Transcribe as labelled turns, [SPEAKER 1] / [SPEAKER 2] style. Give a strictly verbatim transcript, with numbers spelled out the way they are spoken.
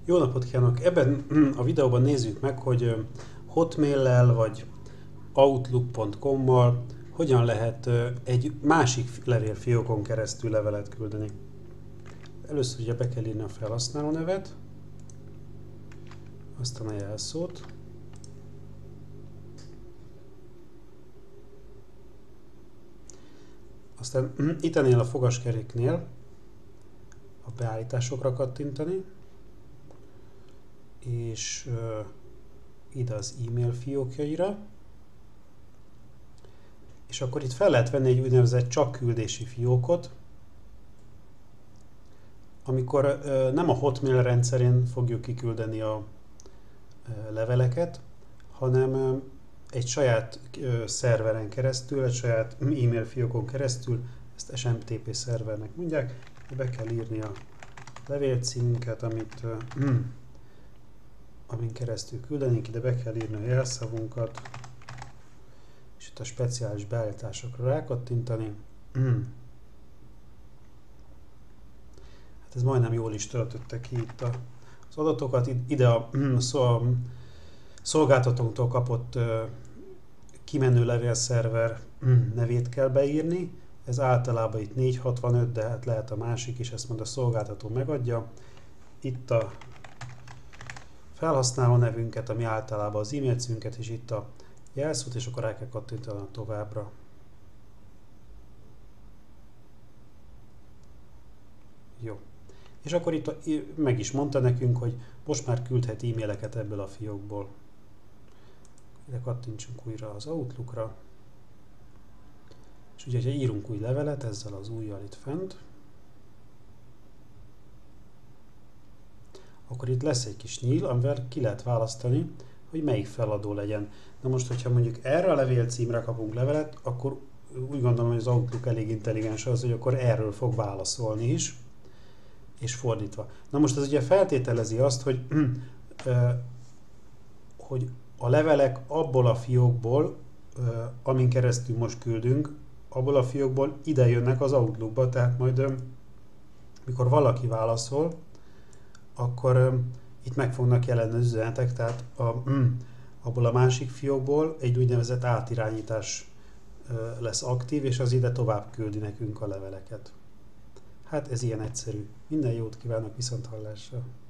[SPEAKER 1] Jó napot kívánok! Ebben a videóban nézzük meg, hogy Hotmail-lel vagy outlook pont com-mal hogyan lehet egy másik levélfiókon keresztül levelet küldeni. Először ugye be kell írni a felhasználó nevet, aztán a jelszót, aztán itt ennél a fogaskeréknél a beállításokra kattintani, és uh, ide az e-mail fiókjaira, és akkor itt fel lehet venni egy úgynevezett csak küldési fiókot, amikor uh, nem a Hotmail rendszerén fogjuk kiküldeni a uh, leveleket, hanem uh, egy saját uh, szerveren keresztül, egy saját e-mail fiókon keresztül, ezt es em té pé szervernek mondják, be kell írni a levélcímünket, amit uh, amin keresztül küldenénk, ide be kell írni a jelszavunkat, és itt a speciális beállításokra rákattintani. Hát ez majdnem jól is töltötte ki itt az adatokat. Ide a szolgáltatónktól kapott kimenő levélszerver nevét kell beírni. Ez általában itt négyszázhatvanöt, de hát lehet a másik is, ezt majd a szolgáltató megadja. Itt a felhasználó nevünket, ami általában az e-mail címünket, és itt a jelszót, és akkor el kell kattintani a továbbra. Jó. És akkor itt meg is mondta nekünk, hogy most már küldhet e-maileket ebből a fiókból. Ide kattintsunk újra az Outlookra. És ugye, ha írunk új levelet ezzel az ujjal itt fent, akkor itt lesz egy kis nyíl, amivel ki lehet választani, hogy melyik feladó legyen. Na most, hogyha mondjuk erre a levélcímre kapunk levelet, akkor úgy gondolom, hogy az Outlook elég intelligens az, hogy akkor erről fog válaszolni is, és fordítva. Na most ez ugye feltételezi azt, hogy, hogy a levelek abból a fiókból, amin keresztül most küldünk, abból a fiókból ide jönnek az Outlookba, tehát majd mikor valaki válaszol, akkor uh, itt meg fognak jelenni az üzenetek, tehát a, mm, abból a másik fiókból egy úgynevezett átirányítás uh, lesz aktív, és az ide tovább küldi nekünk a leveleket. Hát ez ilyen egyszerű. Minden jót kívánok, viszonthallásra!